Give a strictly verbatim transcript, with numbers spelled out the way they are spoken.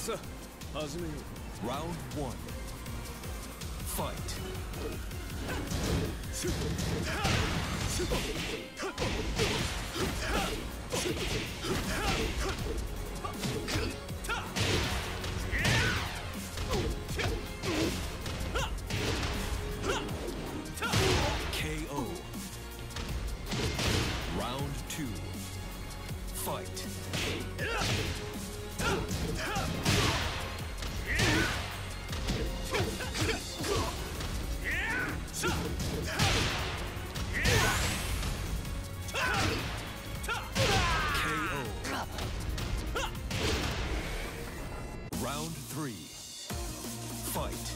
さあ始めよう Round one. Fight. K O. Round two. Fight. Round three. Fight.